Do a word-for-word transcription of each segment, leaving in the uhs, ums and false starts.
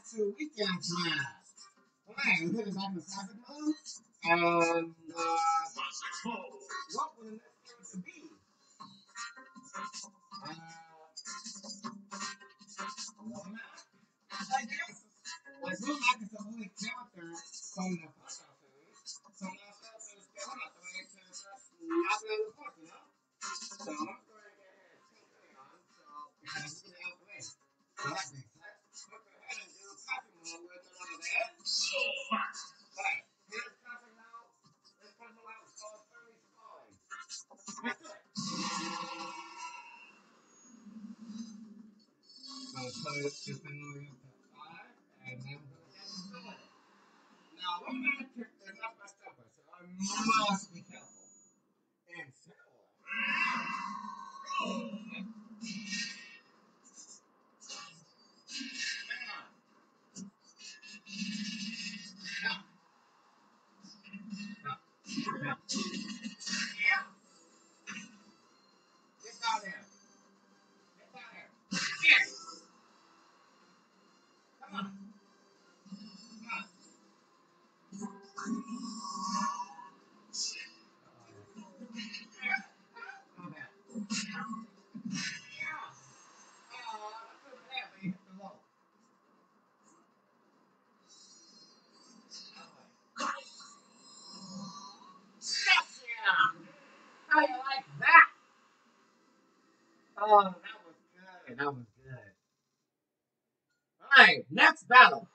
to weekend class. Alright, we're heading back in the classic mode. And, uh, what would the next game to be? Uh, Womack, I guess. Like, Womack is the only character from the Pokemon series. So now Star is still not the way to just knock it out of the park, you know? So I'm going to go ahead and get it on. So, because it's going to out the way. So that makes sense. Let's go ahead and do classic mode with another there. Alright, here's classic mode. This classic mode is called Furry Spawn. Let's do it. So put this thing over here to five, and then we're going to get into it. Now, one man is not my stepper, so I must be careful. And so, hang on. Now, now, now. Yeah, get down there. Get down there. Here. Come on. Come on. Come back. Yeah. Oh, that's over there, but you hit the wall. Gotcha! How you like that? Oh, that was good. That was good. Alright, next battle.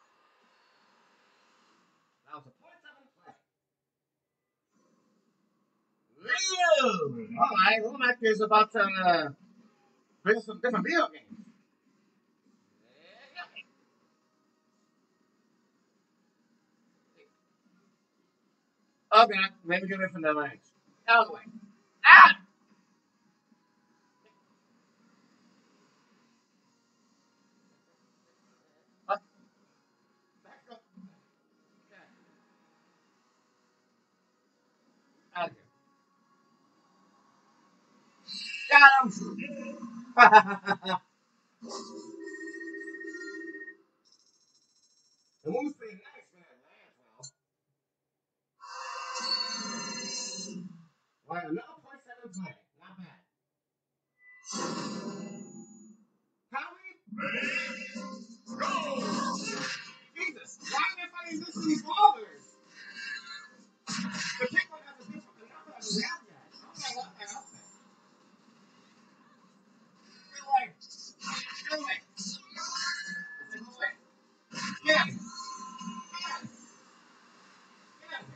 That was a point seven play. Leo! Alright, Womack is about to uh, play some different video games. Okay, maybe do it from the legs. Out of the way. Ah! Uh, back up. Okay. Out of here. Got him! The move's pretty nice when it lands well. Alright, another point seven play. Not bad. Howie? Jesus, why am I fighting this with these ballers? The pick one has a different enough of a zap yet. Okay, okay, okay. Get away. Get away. Get away. Get out of here. Get out of here. Get out of here.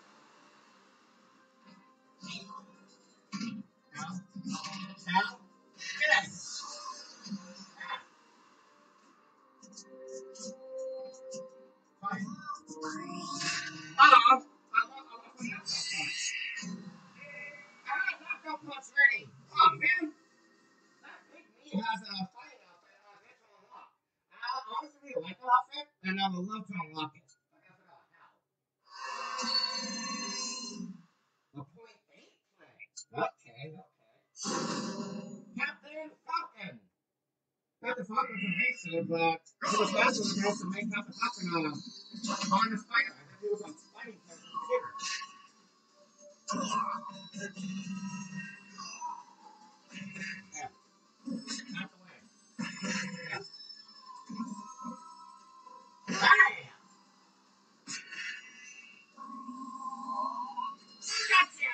Now, now, get out of here. Fine. Uh-oh. I lost my knockout punch. I have knockout punch ready. Oh, man. That big me has a fighting outfit and I get to unlock. I honestly like the outfit and I would love to unlock it. But I forgot how. A point eight play. Okay, okay. Captain Falcon. Captain Falcon's amazing, but he was faster than able to make Captain Falcon a harness fighter. I think he was on fighting test for the computer. Yeah. Not the way. Yeah. Bam! Gotcha!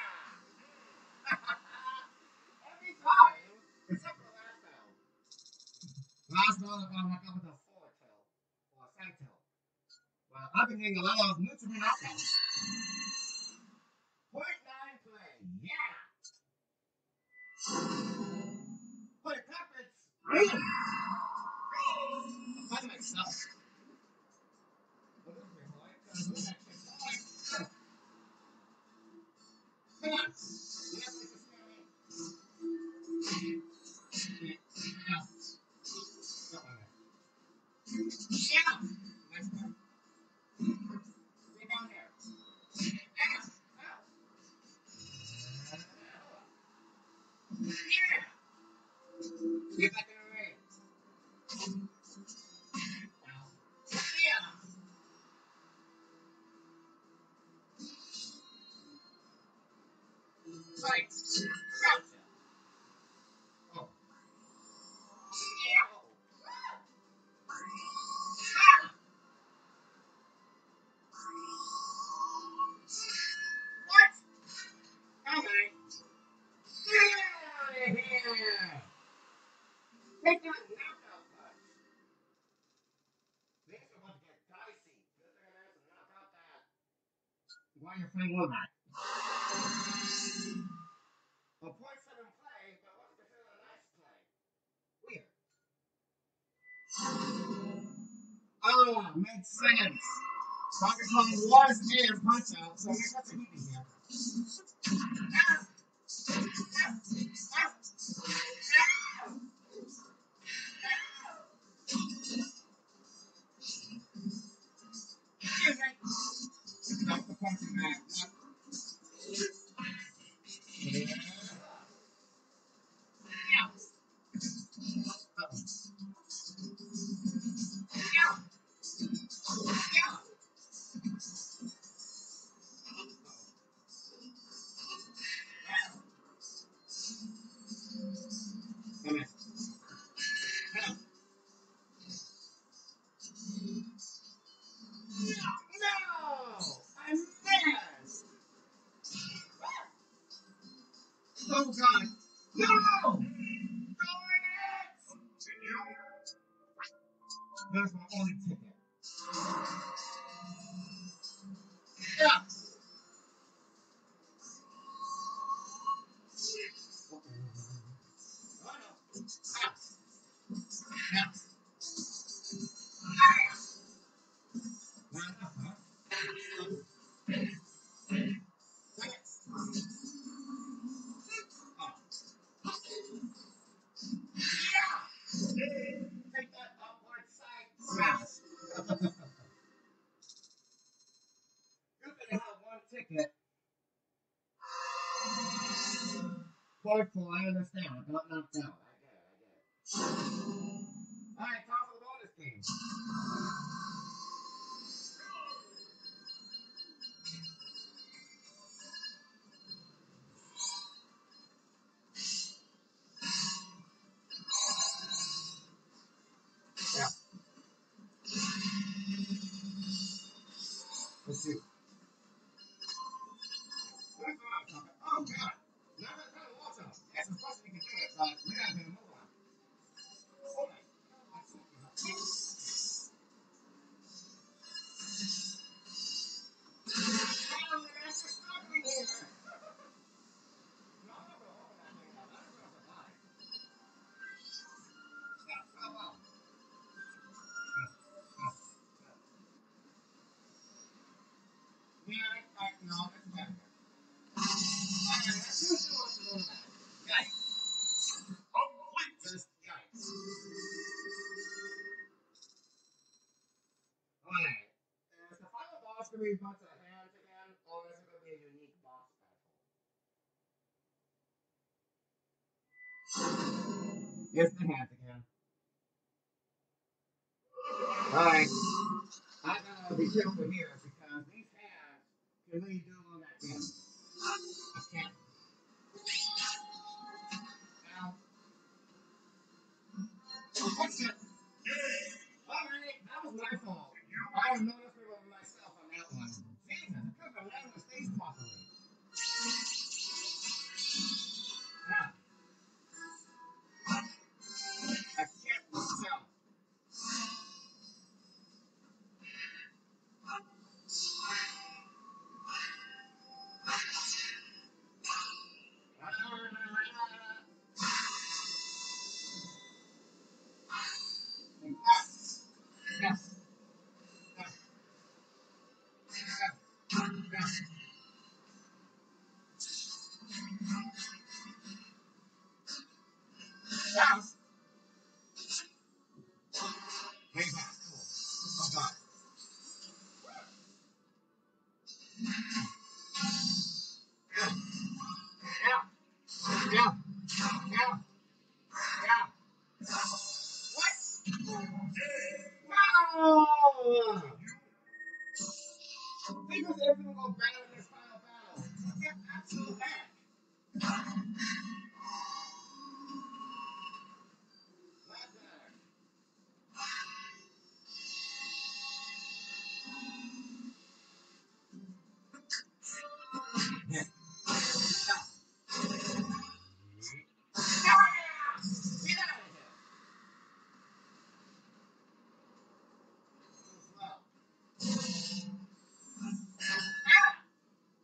Every time, except for the last battle. Last battle, I got knocked out with a forward tail. Or a side tail. Well, I've been getting a lot of nutrient knockouts. Point nine play. Yeah! But it happens. Really? I'm fighting myself. Well, this is my boy. Because we're actually fine. Come on. You have to make this scary. Yeah. Don't worry. Yeah! Nice one. Stay down there. Yeah! Ow! Yeah! Get back in the ring. on your frame one night. A point seven play, but what's considered a nice play? Weird. Oh, makes sense. Donkey Kong was and punch out, so I guess that's a heat in here. That's the punching bag. Yeah. Come here. No! I missed! Oh god! No! Darn it! That's my only ticket. Yeah! Oh no. Ah. Yeah. Not enough, huh? Dang it. Oh. Yeah! Take that upward side smash. You could have one ticket. Powerful, I understand. I got knocked out. I get it, I get it. Alright, time for the bonus game. Yeah. Let's see. Where's the other topic? Oh, God. Now that's kind of awesome. Yes, of course we can do it, but we gotta get a move on. Okay. Let's see. Oh, man, that's just struggling here. No, I'm not gonna open that thing up. I'm not gonna survive. Yeah. Oh, well. Yeah. Yeah. Yeah, I, I, no, that's better. Alright, let's do what's going on. Yikes. Just yikes. Alright. Is the final boss gonna be a bunch of hands again, or is it gonna be a unique boss battle? It's the hands again. Alright. I gotta be careful here because these hands can really do all that damage. I can't. Now, what's it? Alright, that was my fault. I have noticed it with myself on that one. Jesus, I couldn't have landed the stage properly. Yeah, I can't myself. Way back. Cool. Oh god. Yeah, yeah, yeah, yeah. What? No! Think was everything will go bad in this final battle. Get absolute heck. Not better. Yeah. Stop. Yeah! Get out of here. Too slow. Ah!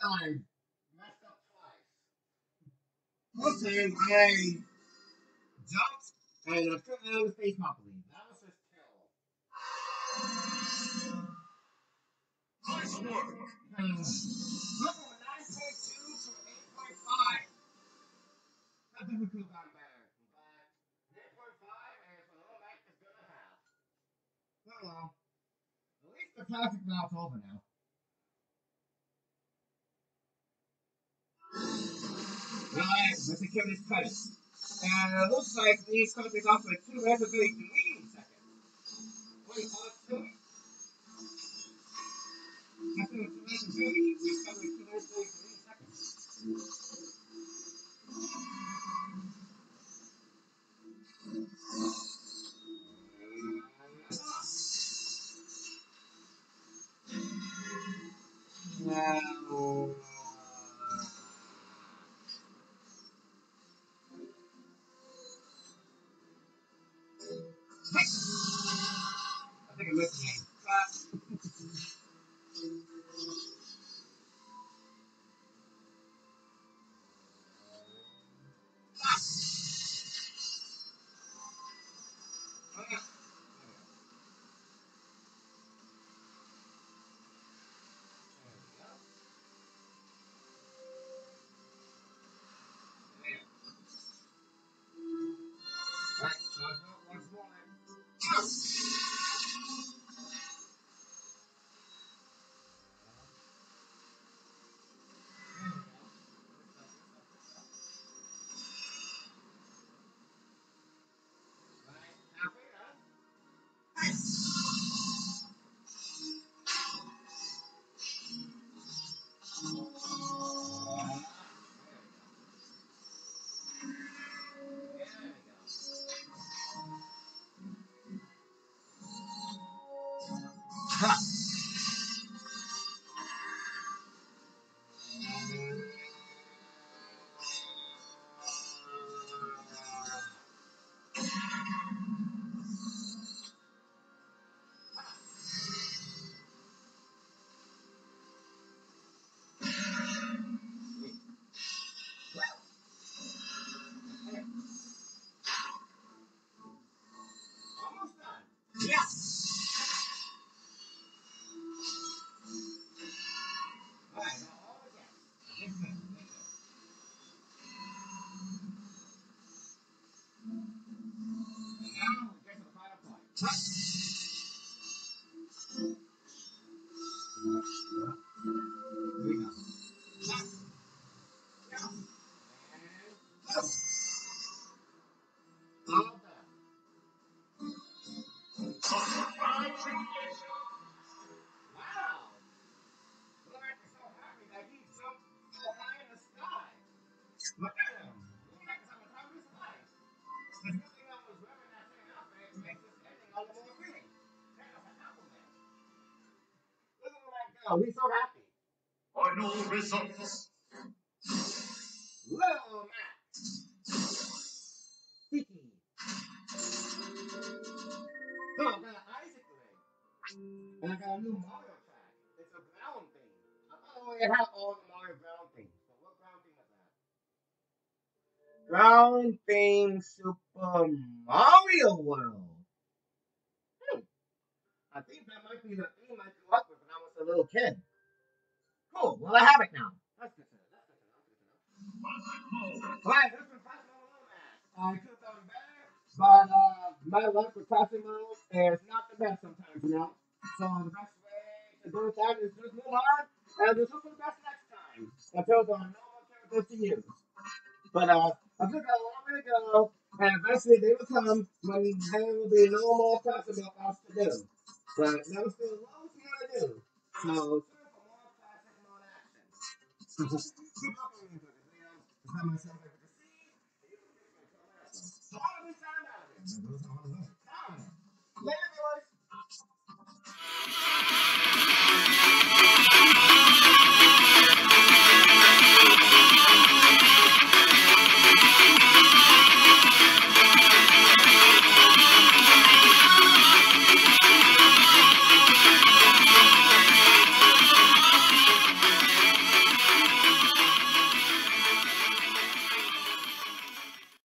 I messed up twice. First time I jumped and I couldn't out of the face properly. That was just terrible. Nice work. Hmm. Look from a nine point two to an eight point five. I think we could have gotten better. But eight point five is a little like it's gonna have. Oh well. At least the classic round's over now. Alright, let's secure this credit. And it looks like these countries off like two minutes and thirty-three seconds. Wait, oh, two. After the two minutes and thirty, we covered two minutes and thirty-three seconds. Now, I think I'm listening. Almost done. Yes. All right, now all again. Yes, sir. Yes, sir. And now we get to the final point. Here we go. And all done. Wow. Black is so happy that he jumped so high in the sky. Look at him. Black is on the top of his life. The good thing I was wearing that same outfit makes this ending all the more fitting. That was a compliment. Look at him like go. He's so happy. Final results. Little Mac. Tiki. Oh, I got an Isaac leg. And I got a new Mario track. It's a ground thing. I thought I only had all the Mario ground things. But what ground thing is that? Ground theme Super Mario World. Hmm. I think that might be the theme I grew up with when I was a little kid. Cool. Well, I have it now. That's good to know. That's good to know. That's good to know. Alright, this is Classic Mode Alone Man. I could have done better, but uh, my luck with Classic Mode is not the best sometimes, you know? So the best way to do that is just move on and just hope for the best next time until there are no more characters to use. But uh, I took a long way to go, and eventually they will come when there will be no more Classic Mode else to do. But that was still a long time to do. So, tune for more Classic Mode action. Keep up with me for this video. It's not myself able to see. So, all of this time out of it.